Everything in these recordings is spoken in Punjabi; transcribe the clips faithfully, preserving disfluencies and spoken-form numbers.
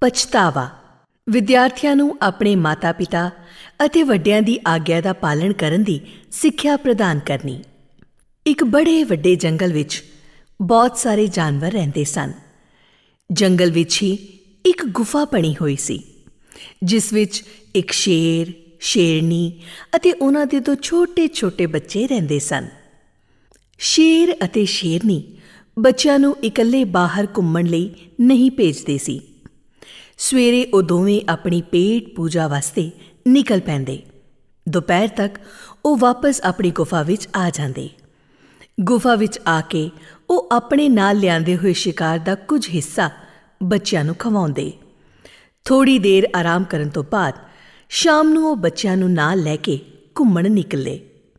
ਪਛਤਾਵਾ। ਵਿਦਿਆਰਥੀਆਂ ਨੂੰ ਆਪਣੇ ਮਾਤਾ ਪਿਤਾ ਅਤੇ ਵੱਡਿਆਂ ਦੀ ਆਗਿਆ ਦਾ ਪਾਲਣ ਕਰਨ ਦੀ ਸਿੱਖਿਆ ਪ੍ਰਦਾਨ ਕਰਨੀ। ਇੱਕ ਬੜੇ ਵੱਡੇ ਜੰਗਲ ਵਿੱਚ ਬਹੁਤ ਸਾਰੇ ਜਾਨਵਰ ਰਹਿੰਦੇ ਸਨ। ਜੰਗਲ ਵਿੱਚ ਹੀ ਇੱਕ ਗੁਫਾ ਬਣੀ ਹੋਈ ਸੀ, ਜਿਸ ਵਿੱਚ ਇੱਕ ਸ਼ੇਰ, ਸ਼ੇਰਨੀ ਅਤੇ ਉਹਨਾਂ ਦੇ ਦੋ ਛੋਟੇ-ਛੋਟੇ ਬੱਚੇ ਰਹਿੰਦੇ ਸਨ। ਸ਼ੇਰ ਅਤੇ ਸ਼ੇਰਨੀ ਬੱਚਿਆਂ ਨੂੰ ਇਕੱਲੇ ਬਾਹਰ ਘੁੰਮਣ ਲਈ ਨਹੀਂ ਭੇਜਦੇ ਸੀ। ਸਵੇਰੇ ਉਹ ਦੋਵੇਂ ਆਪਣੀ ਪੇਟ ਪੂਜਾ ਵਾਸਤੇ ਨਿਕਲ ਪੈਂਦੇ। ਦੁਪਹਿਰ ਤੱਕ ਉਹ ਵਾਪਸ ਆਪਣੀ ਗੁਫਾ ਵਿੱਚ ਆ ਜਾਂਦੇ। ਗੁਫਾ ਵਿੱਚ ਆ ਕੇ ਉਹ ਆਪਣੇ ਨਾਲ ਲਿਆਂਦੇ ਹੋਏ ਸ਼ਿਕਾਰ ਦਾ ਕੁਝ ਹਿੱਸਾ ਬੱਚਿਆਂ ਨੂੰ ਖਵਾਉਂਦੇ। ਥੋੜ੍ਹੀ ਦੇਰ ਆਰਾਮ ਕਰਨ ਤੋਂ ਬਾਅਦ ਸ਼ਾਮ ਨੂੰ ਉਹ ਬੱਚਿਆਂ ਨੂੰ ਨਾਲ ਲੈ ਕੇ ਘੁੰਮਣ ਨਿਕਲੇ।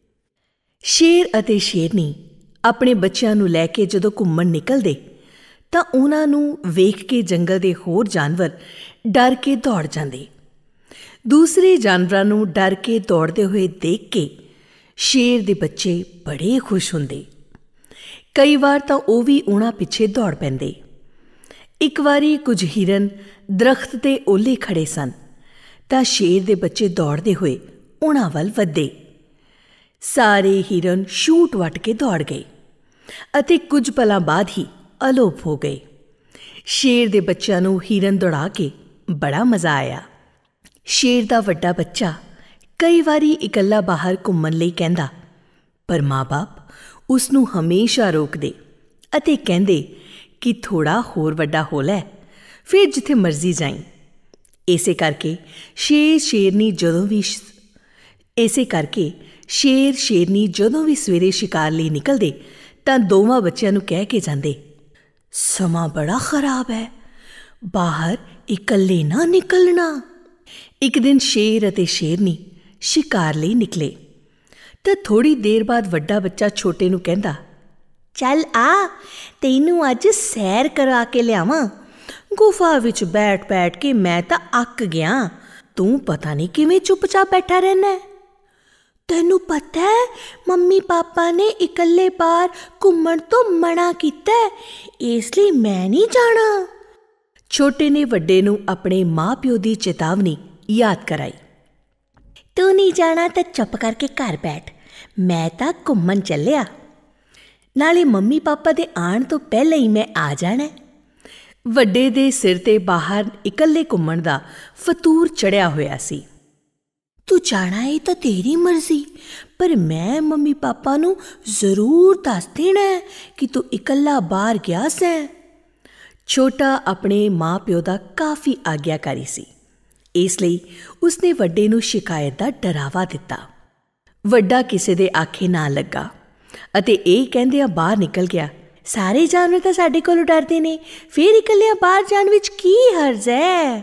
ਸ਼ੇਰ ਅਤੇ ਸ਼ੇਰਨੀ ਆਪਣੇ ਬੱਚਿਆਂ ਨੂੰ ਲੈ ਕੇ ਜਦੋਂ ਘੁੰਮਣ ਨਿਕਲਦੇ ਤਾਂ ਉਹਨਾਂ ਨੂੰ ਵੇਖ ਕੇ ਜੰਗਲ ਦੇ ਹੋਰ ਜਾਨਵਰ ਡਰ ਕੇ ਦੌੜ ਜਾਂਦੇ। ਦੂਸਰੇ ਜਾਨਵਰਾਂ ਨੂੰ ਡਰ ਕੇ ਦੌੜਦੇ ਹੋਏ ਦੇਖ ਕੇ ਸ਼ੇਰ ਦੇ ਬੱਚੇ ਬੜੇ ਖੁਸ਼ ਹੁੰਦੇ। ਕਈ ਵਾਰ ਤਾਂ ਉਹ ਵੀ ਉਹਨਾਂ ਪਿੱਛੇ ਦੌੜ ਪੈਂਦੇ। ਇੱਕ ਵਾਰੀ ਕੁਝ ਹਿਰਨ ਦਰੱਖਤ 'ਤੇ ਓਹਲੇ ਖੜ੍ਹੇ ਸਨ ਤਾਂ ਸ਼ੇਰ ਦੇ ਬੱਚੇ ਦੌੜਦੇ ਹੋਏ ਉਹਨਾਂ ਵੱਲ ਵਧੇ। ਸਾਰੇ ਹਿਰਨ ਛੂਟ ਵੱਟ ਕੇ ਦੌੜ ਗਏ ਅਤੇ ਕੁਝ ਪਲਾਂ ਬਾਅਦ ਹੀ ਅਲੋਪ ਹੋ ਗਏ। ਸ਼ੇਰ ਦੇ ਬੱਚਿਆਂ ਨੂੰ ਹਿਰਨ ਦੌੜਾ ਕੇ ਬੜਾ ਮਜ਼ਾ ਆਇਆ। ਸ਼ੇਰ ਦਾ ਵੱਡਾ ਬੱਚਾ ਕਈ ਵਾਰੀ ਇਕੱਲਾ ਬਾਹਰ ਘੁੰਮਣ ਲਈ ਕਹਿੰਦਾ, ਪਰ ਮਾਂ-ਬਾਪ ਉਸ ਨੂੰ ਹਮੇਸ਼ਾ ਰੋਕਦੇ ਅਤੇ ਕਹਿੰਦੇ ਕਿ ਥੋੜ੍ਹਾ ਹੋਰ ਵੱਡਾ ਹੋ ਲੈ, ਫਿਰ ਜਿੱਥੇ ਮਰਜ਼ੀ ਜਾਈਂ। ਇਸੇ ਕਰਕੇ ਸ਼ੇਰ ਸ਼ੇਰਨੀ ਜਦੋਂ ਵੀ ਇਸੇ ਕਰਕੇ ਸ਼ੇਰ ਸ਼ੇਰਨੀ ਜਦੋਂ ਵੀ ਸਵੇਰੇ ਸ਼ਿਕਾਰ ਲਈ ਨਿਕਲਦੇ ਤਾਂ ਦੋਵਾਂ ਬੱਚਿਆਂ ਨੂੰ ਕਹਿ ਕੇ ਜਾਂਦੇ, ਸਮਾਂ ਬੜਾ ਖਰਾਬ ਹੈ, ਬਾਹਰ ਇਕੱਲੇ ਨਾ ਨਿਕਲਣਾ। ਇੱਕ ਦਿਨ ਸ਼ੇਰ ਅਤੇ ਸ਼ੇਰਨੀ ਸ਼ਿਕਾਰ ਲਈ ਨਿਕਲੇ ਤਾਂ ਥੋੜ੍ਹੀ ਦੇਰ ਬਾਅਦ ਵੱਡਾ ਬੱਚਾ ਛੋਟੇ ਨੂੰ ਕਹਿੰਦਾ, ਚੱਲ ਆ, ਤੈਨੂੰ ਅੱਜ ਸੈਰ ਕਰਾ ਕੇ ਲਿਆਵਾਂ। ਗੁਫਾ ਵਿੱਚ ਬੈਠ ਬੈਠ ਕੇ ਮੈਂ ਤਾਂ ਅੱਕ ਗਿਆ, ਤੂੰ ਪਤਾ ਨਹੀਂ ਕਿਵੇਂ ਚੁੱਪ-ਚਾਪ ਬੈਠਾ ਰਹਿੰਦਾ। ਤੈਨੂੰ ਪਤਾ ਹੈ ਮੰਮੀ ਪਾਪਾ ਨੇ ਇਕੱਲੇ ਬਾਹਰ ਘੁੰਮਣ ਤੋਂ ਮਨਾ ਕੀਤਾ, ਇਸ ਲਈ ਮੈਂ ਨਹੀਂ ਜਾਣਾ। ਛੋਟੇ ਨੇ ਵੱਡੇ ਨੂੰ ਆਪਣੇ ਮਾਂ-ਪਿਓ ਦੀ ਚੇਤਾਵਨੀ ਯਾਦ ਕਰਾਈ। ਤੂੰ ਨਹੀਂ ਜਾਣਾ ਤਾਂ ਚੁੱਪ ਕਰਕੇ ਘਰ ਬੈਠ, ਮੈਂ ਤਾਂ ਘੁੰਮਣ ਚੱਲਿਆ, ਨਾਲੇ ਮੰਮੀ ਪਾਪਾ ਦੇ ਆਉਣ ਤੋਂ ਪਹਿਲਾਂ ਹੀ ਮੈਂ ਆ ਜਾਣਾ। ਵੱਡੇ ਦੇ ਸਿਰ 'ਤੇ ਬਾਹਰ ਇਕੱਲੇ ਘੁੰਮਣ ਦਾ ਫਤੂਰ ਚੜ੍ਹਿਆ ਹੋਇਆ ਸੀ। ਤੂੰ ਜਾਣਾ ਏ ਤਾਂ ਤੇਰੀ ਮਰਜ਼ੀ, ਪਰ ਮੈਂ ਮੰਮੀ ਪਾਪਾ ਨੂੰ ਜ਼ਰੂਰ ਦੱਸ ਦੇਣਾ ਕਿ ਤੂੰ ਇਕੱਲਾ ਬਾਹਰ ਗਿਆ ਸੈਂ। ਛੋਟਾ ਆਪਣੇ ਮਾਂ ਪਿਓ ਦਾ ਕਾਫੀ ਆਗਿਆਕਾਰੀ ਸੀ, ਇਸ ਲਈ ਉਸਨੇ ਵੱਡੇ ਨੂੰ ਸ਼ਿਕਾਇਤ ਦਾ ਡਰਾਵਾ ਦਿੱਤਾ। ਵੱਡਾ ਕਿਸੇ ਦੇ ਆਖੇ ਨਾ ਲੱਗਾ ਅਤੇ ਇਹ ਕਹਿੰਦਿਆਂ ਬਾਹਰ ਨਿਕਲ ਗਿਆ, ਸਾਰੇ ਜਾਨਵਰ ਤਾਂ ਸਾਡੇ ਕੋਲੋਂ ਡਰਦੇ ਨੇ, ਫਿਰ ਇਕੱਲਿਆਂ ਬਾਹਰ ਜਾਣ ਵਿੱਚ ਕੀ ਹਰਜ਼ ਹੈ।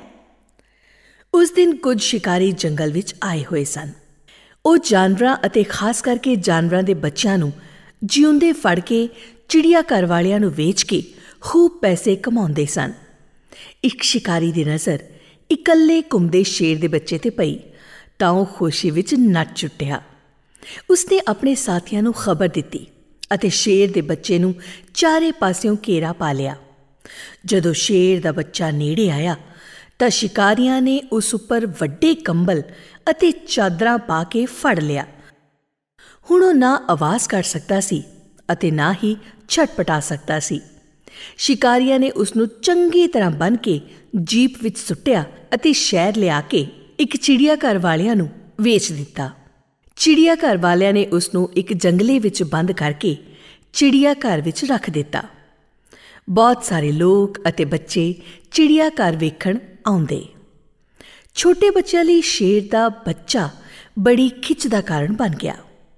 ਉਸ ਦਿਨ ਕੁਝ ਸ਼ਿਕਾਰੀ ਜੰਗਲ ਵਿੱਚ ਆਏ ਹੋਏ ਸਨ। ਉਹ ਜਾਨਵਰਾਂ ਅਤੇ ਖਾਸ ਕਰਕੇ ਜਾਨਵਰਾਂ ਦੇ ਬੱਚਿਆਂ ਨੂੰ ਜਿਉਂਦੇ ਫੜ ਕੇ ਚਿੜੀਆ ਘਰ ਵਾਲਿਆਂ ਨੂੰ ਵੇਚ ਕੇ ਖੂਬ ਪੈਸੇ ਕਮਾਉਂਦੇ ਸਨ। ਇੱਕ ਸ਼ਿਕਾਰੀ ਦੀ ਨਜ਼ਰ ਇਕੱਲੇ ਘੁੰਮਦੇ ਸ਼ੇਰ ਦੇ ਬੱਚੇ 'ਤੇ ਪਈ ਤਾਂ ਉਹ ਖੁਸ਼ੀ ਵਿੱਚ ਨੱਚ ਉੱਠਿਆ। ਉਸਨੇ ਆਪਣੇ ਸਾਥੀਆਂ ਨੂੰ ਖ਼ਬਰ ਦਿੱਤੀ ਅਤੇ ਸ਼ੇਰ ਦੇ ਬੱਚੇ ਨੂੰ ਚਾਰੇ ਪਾਸਿਓਂ ਘੇਰਾ ਪਾ ਲਿਆ। ਜਦੋਂ ਸ਼ੇਰ ਦਾ ਬੱਚਾ ਨੇੜੇ ਆਇਆ ਤਾਂ ਸ਼ਿਕਾਰੀਆਂ ਨੇ ਉਸ ਉੱਪਰ ਵੱਡੇ ਕੰਬਲ ਅਤੇ ਚਾਦਰਾਂ ਪਾ ਕੇ ਫੜ ਲਿਆ। ਹੁਣ ਉਹ ਨਾ ਆਵਾਜ਼ ਕੱਢ ਸਕਦਾ ਸੀ ਅਤੇ ਨਾ ਹੀ ਛਟਪਟਾ ਸਕਦਾ ਸੀ। ਸ਼ਿਕਾਰੀਆਂ ਨੇ ਉਸ ਨੂੰ ਚੰਗੀ ਤਰ੍ਹਾਂ ਬੰਨ੍ਹ ਕੇ ਜੀਪ ਵਿੱਚ ਸੁੱਟਿਆ ਅਤੇ ਸ਼ਹਿਰ ਲਿਆ ਕੇ ਇੱਕ ਚਿੜੀਆ ਘਰ ਵਾਲਿਆਂ ਨੂੰ ਵੇਚ ਦਿੱਤਾ। ਚਿੜੀਆ ਘਰ ਵਾਲਿਆਂ ਨੇ ਉਸ ਨੂੰ ਇੱਕ ਜੰਗਲੇ ਵਿੱਚ ਬੰਦ ਕਰਕੇ ਚਿੜੀਆ ਘਰ ਵਿੱਚ ਰੱਖ ਦਿੱਤਾ। ਬਹੁਤ ਸਾਰੇ ਲੋਕ ਅਤੇ ਬੱਚੇ ਚਿੜੀਆ ਘਰ ਵੇਖਣ ਆਉਂਦੇ। ਛੋਟੇ ਬੱਚਿਆਂ ਲਈ ਸ਼ੇਰ ਦਾ ਬੱਚਾ ਬੜੀ ਖਿੱਚ ਦਾ ਕਾਰਨ ਬਣ ਗਿਆ।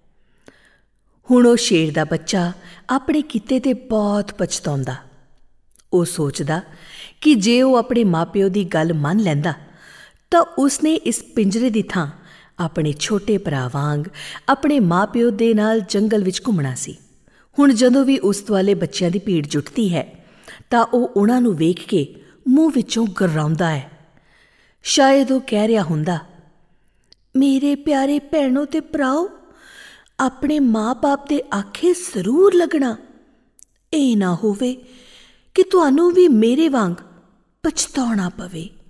ਹੁਣ ਉਹ ਸ਼ੇਰ ਦਾ ਬੱਚਾ ਆਪਣੇ ਕੀਤੇ 'ਤੇ ਬਹੁਤ ਪਛਤਾਉਂਦਾ। ਉਹ ਸੋਚਦਾ ਕਿ ਜੇ ਉਹ ਆਪਣੇ ਮਾਂ-ਪਿਓ ਦੀ ਗੱਲ ਮੰਨ ਲੈਂਦਾ ਤਾਂ ਉਸਨੇ ਇਸ ਪਿੰਜਰੇ ਦੀ ਥਾਂ ਆਪਣੇ ਛੋਟੇ ਭਰਾ ਵਾਂਗ ਆਪਣੇ ਮਾਂ-ਪਿਓ ਦੇ ਨਾਲ ਜੰਗਲ ਵਿੱਚ ਘੁੰਮਣਾ ਸੀ। ਹੁਣ ਜਦੋਂ ਵੀ ਉਸ ਦੁਆਲੇ ਬੱਚਿਆਂ ਦੀ ਭੀੜ ਜੁਟਦੀ ਹੈ ਤਾਂ ਉਹ ਉਹਨਾਂ ਨੂੰ ਵੇਖ ਕੇ ਮੂੰਹ ਵਿੱਚੋਂ ਗੁਰਰਾਉਂਦਾ ਹੈ। ਸ਼ਾਇਦ ਉਹ ਕਹਿ ਰਿਹਾ ਹੁੰਦਾ, ਮੇਰੇ ਪਿਆਰੇ ਭੈਣੋ ਤੇ ਭਰਾਓ, ਆਪਣੇ ਮਾਂ-ਬਾਪ ਦੇ ਆਖੇ ਜ਼ਰੂਰ ਲੱਗਣਾ। ਇਹ ਨਾ ਹੋਵੇ ਕਿ ਤੁਹਾਨੂੰ ਵੀ ਮੇਰੇ ਵਾਂਗ ਪਛਤਾਉਣਾ ਪਵੇ।